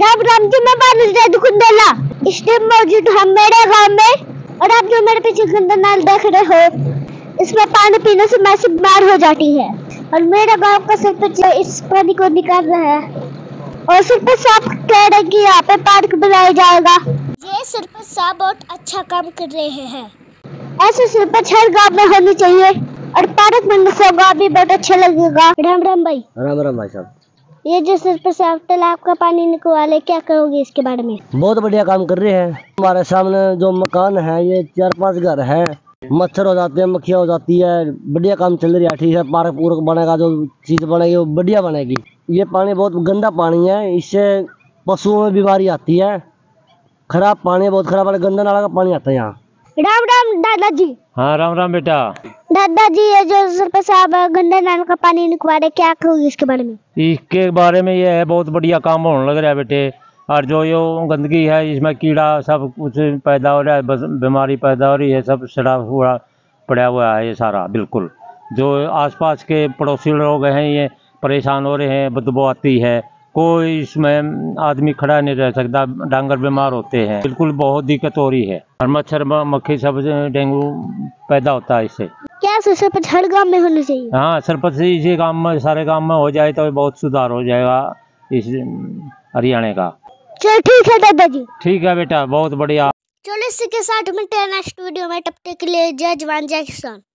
राम राम जी, मैं बानू कुंडेला इस टाइम मौजूद हम मेरे गांव में। और आप जो मेरे पीछे गंदा नाल देख रहे हो, इसमें पानी पीने से मैं बीमार हो जाती है। और मेरा गांव का सरपंच इस पानी को निकाल रहा है और सरपंच साहब कह रहे कि यहाँ पे पार्क बनाया जाएगा। ये सरपंच साहब बहुत अच्छा काम कर रहे हैं। ऐसे सरपंच हर गांव में होनी चाहिए और पार्क बनने से गांव भी बहुत अच्छा लगेगा। राम राम भाई। राम राम भाई साहब। ये जो सरपंच साहब तालाब का पानी निकलवा ले, क्या करोगे इसके बारे में? बहुत बढ़िया काम कर रहे हैं। हमारे सामने जो मकान है, ये 4-5 घर है, मच्छर हो जाते हैं, मक्खियाँ हो जाती है। बढ़िया काम चल रहा है, ठीक है। पार्क पूर्क बनेगा, जो चीज बनेगी वो बढ़िया बनेगी। ये पानी बहुत गंदा पानी है, इससे पशुओं में बीमारी आती है। खराब पानी है, बहुत खराब है, गंदा नाला का पानी आता है यहाँ। राम राम दादाजी। हाँ राम राम बेटा। दादाजी, ये जो सरपंच साहब गंदा नाला का पानी निकलवा रहे, क्या कहोगे इसके बारे में? इसके बारे में ये है, बहुत बढ़िया काम होने लग रहा है बेटे। और जो ये गंदगी है, इसमें कीड़ा सब कुछ पैदा हो रहा है, बस बीमारी पैदा हो रही है, सब सड़ा हुआ पड़ा हुआ है ये सारा। बिल्कुल जो आसपास के पड़ोसी लोग हैं, ये परेशान हो रहे हैं, बदबू आती है, कोई इसमें आदमी खड़ा नहीं रह सकता, डांगर बीमार होते हैं। बिल्कुल बहुत दिक्कत हो रही है और मच्छर मक्खी सब डेंगू पैदा होता है इससे। क्या सरपंच हर गांव में होना चाहिए? हाँ, सरपंच इसी काम में, सारे काम में हो जाए तो बहुत सुधार हो जाएगा इस हरियाणा का। चलो ठीक है दादाजी। ठीक है बेटा, बहुत बढ़िया। चलो इसी के साथ मिलते हैं नेक्स्ट वीडियो में। तब तक के लिए जय जवान जय किसान।